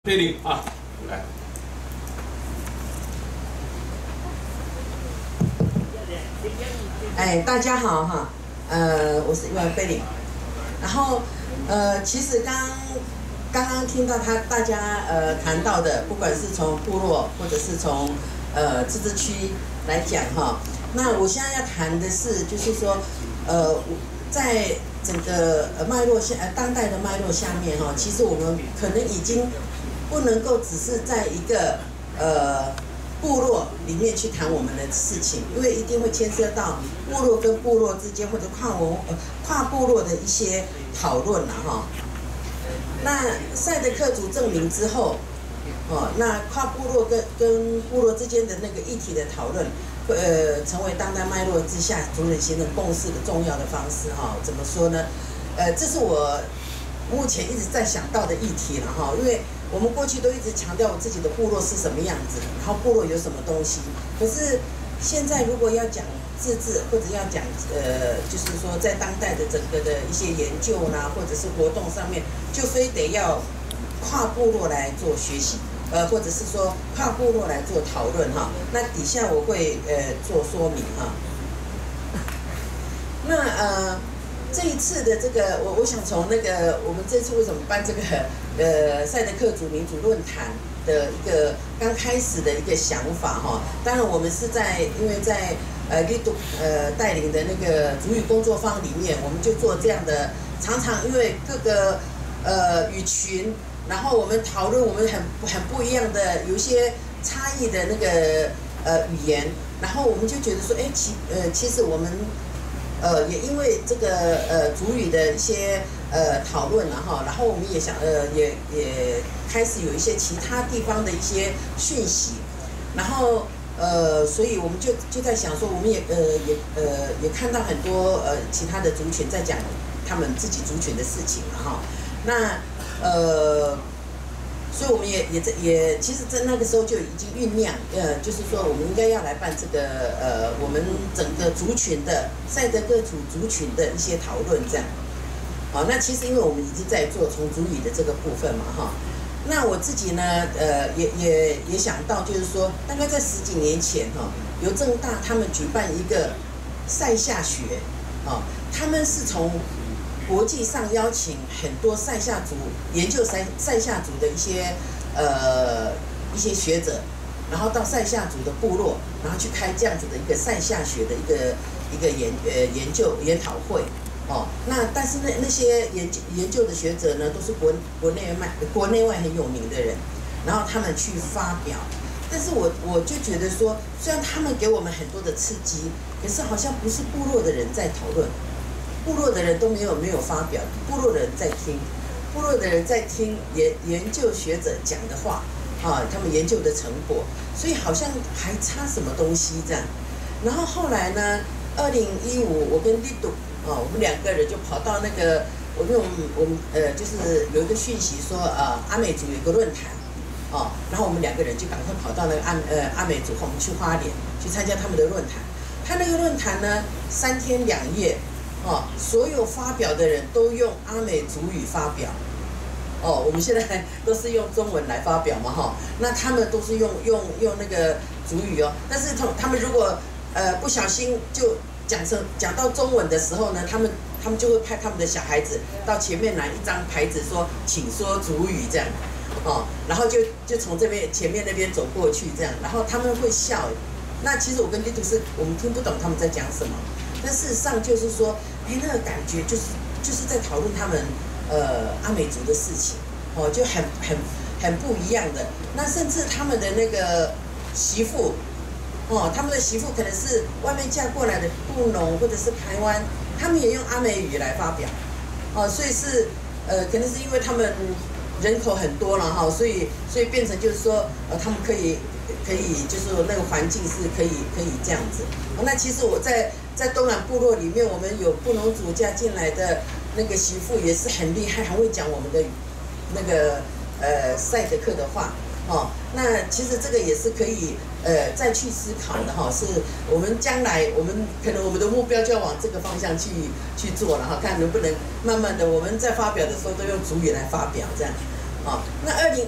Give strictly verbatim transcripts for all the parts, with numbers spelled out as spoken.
佩林啊，来。 哎，大家好哈，呃，我是因为贝林，然后呃，其实刚刚刚听到他大家呃谈到的，不管是从部落或者是从呃自治区来讲哈，那我现在要谈的是，就是说呃，在整个呃脉络下呃当代的脉络下面哈，其实我们可能已经不能够只是在一个呃。部落里面去谈我们的事情，因为一定会牵涉到部落跟部落之间或者跨文呃跨部落的一些讨论了哈。那赛德克族证明之后，哦，那跨部落跟跟部落之间的那个议题的讨论，呃，成为当代脉络之下族人形成共识的重要的方式哈。怎么说呢？呃，这是我目前一直在想到的议题了哈，因为我们过去都一直强调自己的部落是什么样子，然后部落有什么东西。可是现在如果要讲自治，或者要讲呃，就是说在当代的整个的一些研究啦，或者是活动上面，就非得要跨部落来做学习，呃，或者是说跨部落来做讨论哈。那底下我会呃做说明哈。那呃。这一次的这个，我我想从那个我们这次为什么办这个呃赛德克族民主论坛的一个刚开始的一个想法哈，当然我们是在因为在呃利度呃带领的那个族语工作坊里面，我们就做这样的，常常因为各个呃语群，然后我们讨论我们很很不一样的有一些差异的那个呃语言，然后我们就觉得说，哎，其呃其实我们。呃，也因为这个呃族语的一些呃讨论了哈，然后我们也想呃也也开始有一些其他地方的一些讯息，然后呃，所以我们就就在想说，我们也呃也呃也看到很多呃其他的族群在讲他们自己族群的事情了哈，那呃。所以我们也也在也，其实，在那个时候就已经酝酿，呃，就是说我们应该要来办这个呃，我们整个族群的赛德克族族群的一些讨论，这样。好，那其实因为我们已经在做从族语的这个部分嘛，哈。那我自己呢，呃，也也也想到，就是说，大概在十几年前，哈，由政大他们举办一个赛夏学，啊，他们是从。国际上邀请很多赛夏族研究赛赛夏族的一些呃一些学者，然后到赛夏族的部落，然后去开这样子的一个赛夏学的一个一个研呃研究研讨会哦。那但是那那些研究研究的学者呢，都是国国内外国内外很有名的人，然后他们去发表。但是我我就觉得说，虽然他们给我们很多的刺激，可是好像不是部落的人在讨论。部落的人都没有没有发表，部落的人在听，部落的人在听研研究学者讲的话，啊，他们研究的成果，所以好像还差什么东西这样。然后后来呢，二零一五我跟利度啊，我们两个人就跑到那个，我们我们呃就是有一个讯息说，呃阿美族有一个论坛，哦、啊，然后我们两个人就赶快跑到那个阿呃阿美族，我们去花莲去参加他们的论坛。他那个论坛呢，三天两夜。哦，所有发表的人都用阿美族语发表。哦，我们现在都是用中文来发表嘛，哈。那他们都是用用用那个族语哦。但是他他们如果呃不小心就讲成讲到中文的时候呢，他们他们就会派他们的小孩子到前面拿一张牌子说，请说族语这样。哦，然后就就从这边前面那边走过去这样，然后他们会笑。那其实我跟利图是我们听不懂他们在讲什么。但事实上就是说，哎，那个感觉就是就是在讨论他们呃阿美族的事情，哦，就很很很不一样的。那甚至他们的那个媳妇，哦，他们的媳妇可能是外面嫁过来的布农或者是台湾，他们也用阿美语来发表，哦，所以是呃可能是因为他们人口很多了哈，所以所以变成就是说呃他们可以可以就是那个环境是可以可以这样子。哦，那其实我在。在东南部落里面，我们有布农族嫁进来的那个媳妇也是很厉害，很会讲我们的那个呃赛德克的话哦。那其实这个也是可以呃再去思考的哈，是我们将来我们可能我们的目标就要往这个方向去去做了哈，看能不能慢慢的我们在发表的时候都用族语来发表这样。哦，那二零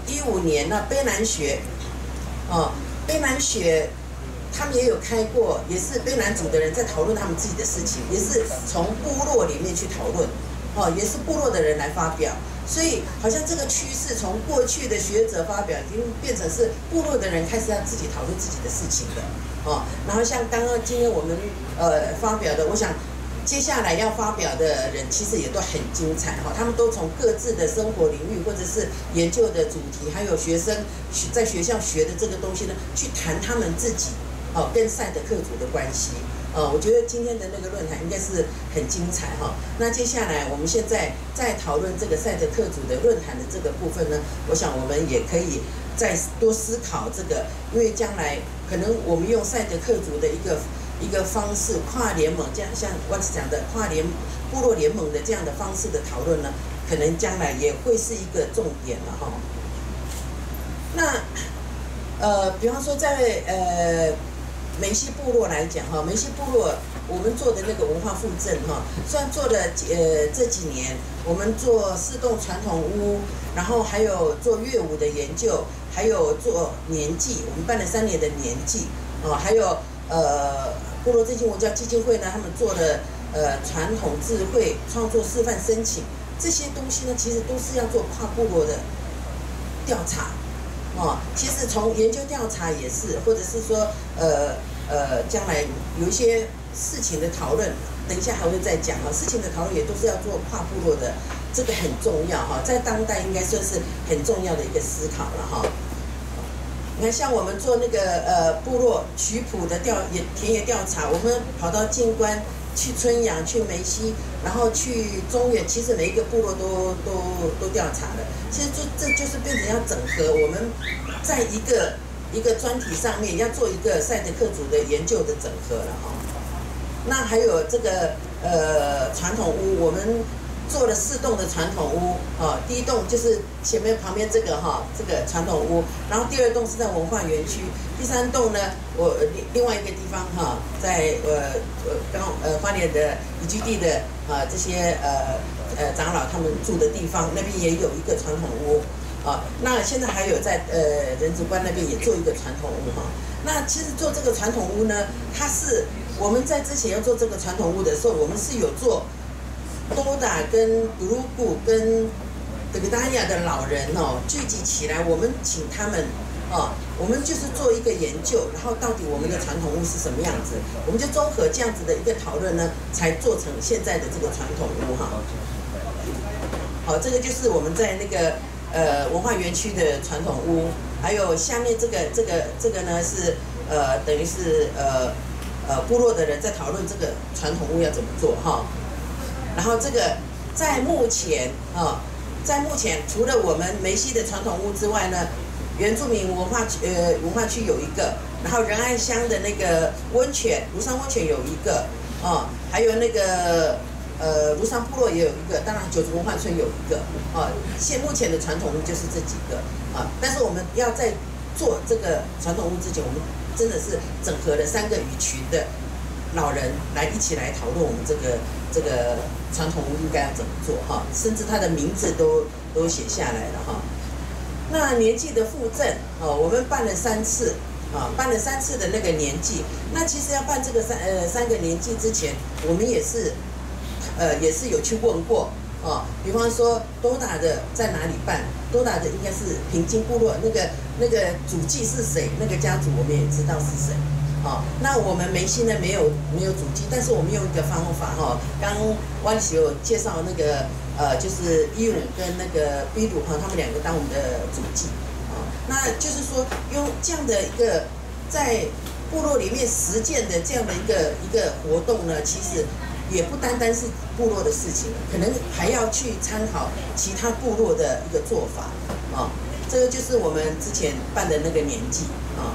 一五年那卑南学，哦，卑南学。他们也有开过，也是卑南族的人在讨论他们自己的事情，也是从部落里面去讨论，哦，也是部落的人来发表，所以好像这个趋势从过去的学者发表，已经变成是部落的人开始要自己讨论自己的事情了，哦，然后像刚刚今天我们呃发表的，我想接下来要发表的人其实也都很精彩哈，他们都从各自的生活领域或者是研究的主题，还有学生在学校学的这个东西呢，去谈他们自己。哦，跟赛德克族的关系，呃，我觉得今天的那个论坛应该是很精彩哈。那接下来我们现在在讨论这个赛德克族的论坛的这个部分呢，我想我们也可以再多思考这个，因为将来可能我们用赛德克族的一个一个方式跨联盟，这样像我讲的跨联部落联盟的这样的方式的讨论呢，可能将来也会是一个重点了哈。那呃，比方说在呃。梅西部落来讲哈，梅西部落我们做的那个文化复振哈，虽然做了呃这几年，我们做四栋传统屋，然后还有做乐舞的研究，还有做年祭，我们办了三年的年祭哦，还有呃部落振兴文教基金会呢，他们做了呃传统智慧创作示范申请，这些东西呢，其实都是要做跨部落的调查。哦，其实从研究调查也是，或者是说，呃呃，将来有一些事情的讨论，等一下还会再讲哈。事情的讨论也都是要做跨部落的，这个很重要哈，在当代应该算是很重要的一个思考了哈。你看，像我们做那个呃部落曲谱的调野田野调查，我们跑到静关。去春阳，去梅溪，然后去中原，其实每一个部落都都都调查了。其实就这就是变成要整合我们在一个一个专题上面要做一个赛德克族的研究的整合了哈。那还有这个呃传统屋，我们做了四栋的传统屋啊，第一栋就是前面旁边这个哈，这个传统屋，然后第二栋是在文化园区，第三栋呢，我另另外一个地方哈，在呃呃刚呃花莲的移居地的啊这些呃呃长老他们住的地方，那边也有一个传统屋啊，那现在还有在呃人族关那边也做一个传统屋哈，那其实做这个传统屋呢，它是我们在之前要做这个传统屋的时候，我们是有做。多达跟布鲁古跟德格达亚的老人哦聚集起来，我们请他们哦，我们就是做一个研究，然后到底我们的传统屋是什么样子，我们就综合这样子的一个讨论呢，才做成现在的这个传统屋哈。好，这个就是我们在那个呃文化园区的传统屋，还有下面这个这个这个呢是呃等于是呃呃部落的人在讨论这个传统屋要怎么做哈。然后这个在目前啊、哦，在目前除了我们梅溪的传统屋之外呢，原住民文化区呃文化区有一个，然后仁爱乡的那个温泉庐山温泉有一个哦，还有那个呃庐山部落也有一个，当然九族文化村有一个哦。现目前的传统屋就是这几个啊，但是我们要在做这个传统屋之前，我们真的是整合了三个语群的老人来一起来讨论我们这个。这个传统屋应该要怎么做哈？甚至它的名字都都写下来了哈。那年纪的复振哦，我们办了三次啊，办了三次的那个年纪。那其实要办这个三呃三个年纪之前，我们也是呃也是有去问过哦。比方说多达的在哪里办？多达的应该是平津部落，那个那个主祭是谁？那个家族我们也知道是谁。哦，那我们梅溪呢没有没有主机，但是我们用一个方法哈，刚湾喜有介绍那个呃，就是一五跟那个 B 鲁哈，他们两个当我们的主机啊，那就是说用这样的一个在部落里面实践的这样的一个一个活动呢，其实也不单单是部落的事情，可能还要去参考其他部落的一个做法啊，这个就是我们之前办的那个年纪啊。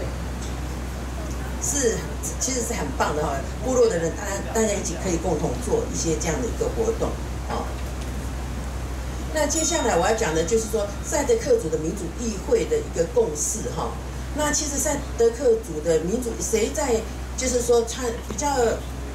是，其实是很棒的哈，部落的人大家大家一起可以共同做一些这样的一个活动啊。那接下来我要讲的就是说赛德克族的民主议会的一个共识哈。那其实赛德克族的民主，谁在就是说参比较比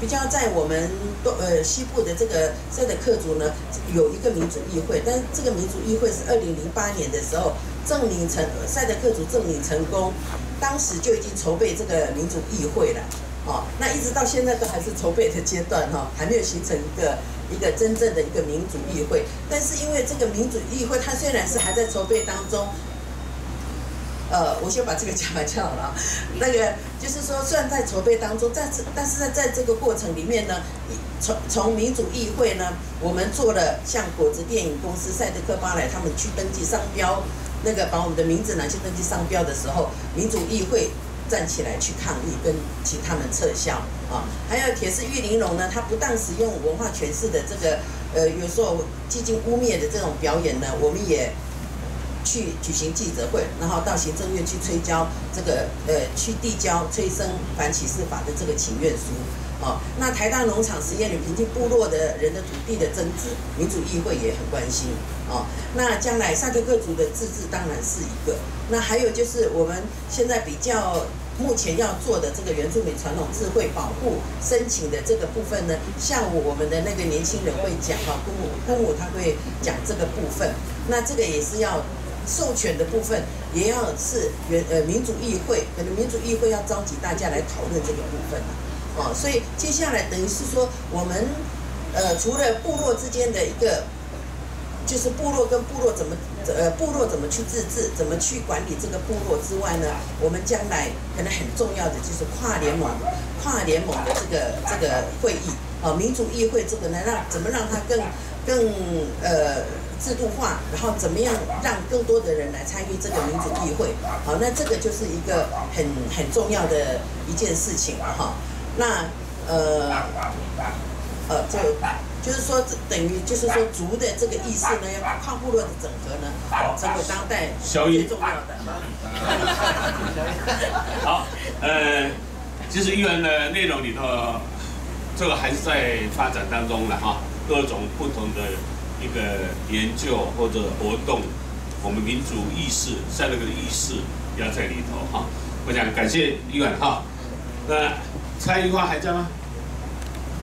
比较在我们东呃西部的这个赛德克族呢，有一个民主议会，但是这个民主议会是二零零八年的时候证明成赛德克族证明成功，当时就已经筹备这个民主议会了。哦，那一直到现在都还是筹备的阶段哈、哦，还没有形成一个一个真正的一个民主议会。但是因为这个民主议会，它虽然是还在筹备当中，呃，我先把这个讲完就好了。那个就是说，虽然在筹备当中，在这但是在在这个过程里面呢，从从民主议会呢，我们做了像果子电影公司、赛德克巴莱他们去登记商标，那个把我们的名字拿去登记商标的时候，民主议会站起来去抗议，跟请他们撤销啊。还有铁丝玉玲珑呢，它不当使用文化诠释的这个呃，有时候几经污蔑的这种表演呢，我们也去举行记者会，然后到行政院去催交这个呃，去递交催生反歧视法的这个请愿书。哦，那台大农场实验里平地部落的人的土地的增值，民主议会也很关心。哦，那将来赛德克族的自治当然是一个。那还有就是我们现在比较目前要做的这个原住民传统智慧保护申请的这个部分呢，下午我们的那个年轻人会讲哈，姑母姑母他会讲这个部分。那这个也是要授权的部分，也要是原呃民主议会，可能民主议会要召集大家来讨论这个部分了。哦，所以接下来等于是说，我们呃除了部落之间的一个，就是部落跟部落怎么呃部落怎么去自治，怎么去管理这个部落之外呢，我们将来可能很重要的就是跨联盟、跨联盟的这个这个会议，哦，民主议会这个呢，让怎么让它更更呃制度化，然后怎么样让更多的人来参与这个民主议会，好，那这个就是一个很很重要的一件事情了哈。那呃呃，这就是说，等于就是说，族的这个意识呢，要跨部落的整合呢，成为当代最重要的。 好，呃，其实议员的内容里头，这个还是在发展当中了哈，各种不同的一个研究或者活动，我们民主意识在那个意识要在里头哈。我想感谢议员哈，那蔡议员还在吗？